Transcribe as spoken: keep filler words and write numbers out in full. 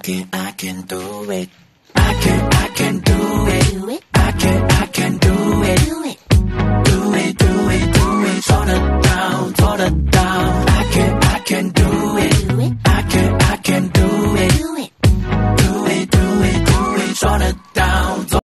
can, I can do it. I can, I can do it. I can, I can do it. Do it, do it, do it. Turn it down, turn it down.